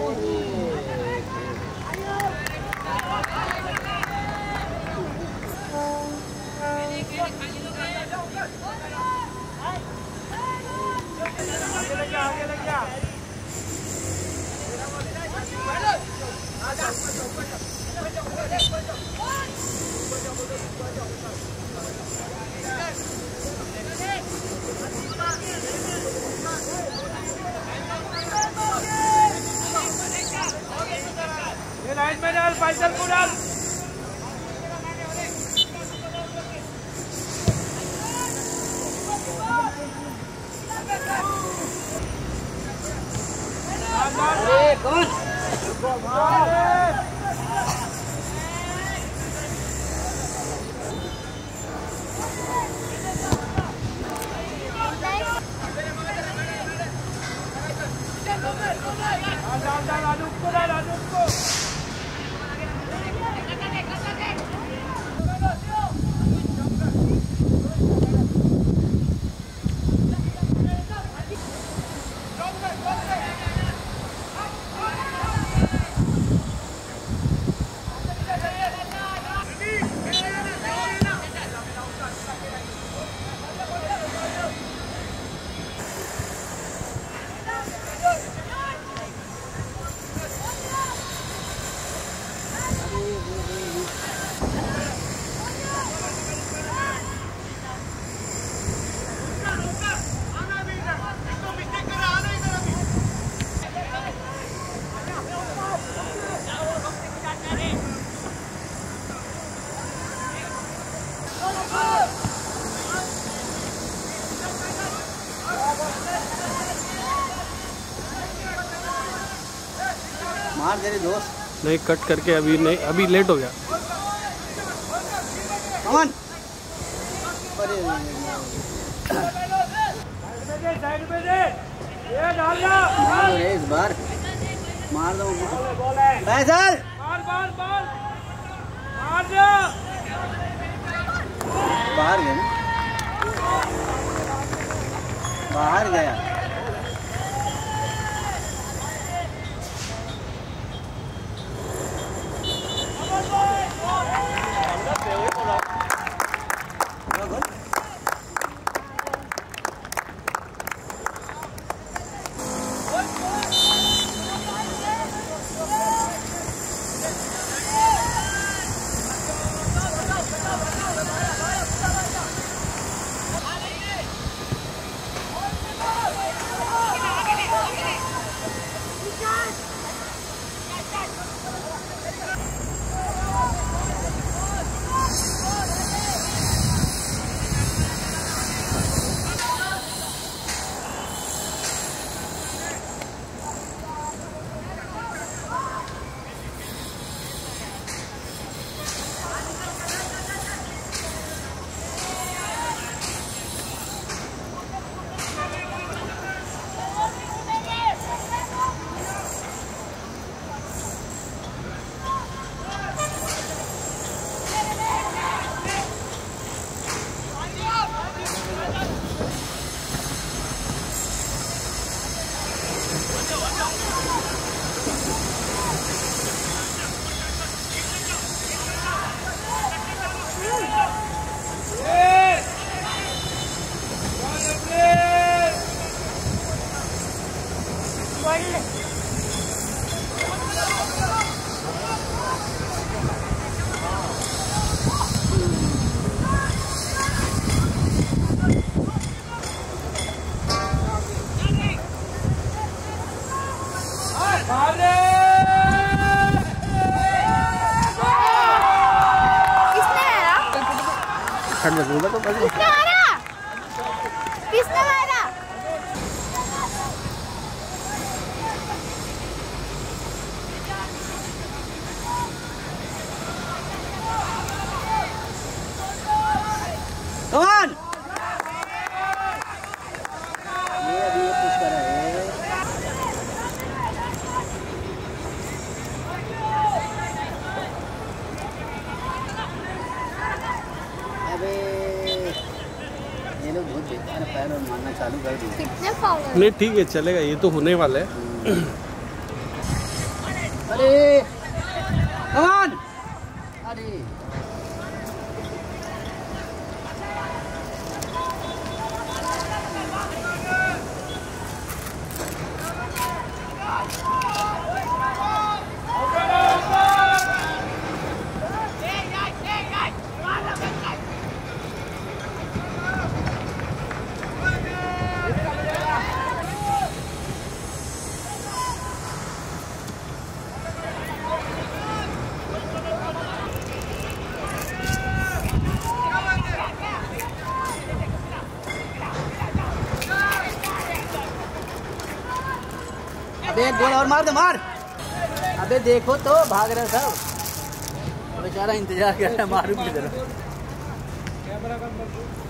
मार तेरे दोस्त नहीं कट करके अभी नहीं, अभी लेट हो गया। कौन इस बार मार दो फैसल बाहर गया बाहर गया। किसने मारा? किसने मारा? कौन? ये अभी ये पुश कर रहा है। अबे ये लोग बहुत बेकार पैर और मारना चालू कर दिए। कितने फाउल? नहीं ठीक है चलेगा, ये तो होने वाला है। अरे कमान अरे अबे एक गोल और मार दे मार। अबे देखो तो भाग रहे सब, बेचारा इंतजार कर रहा है, मारूंगी जरा।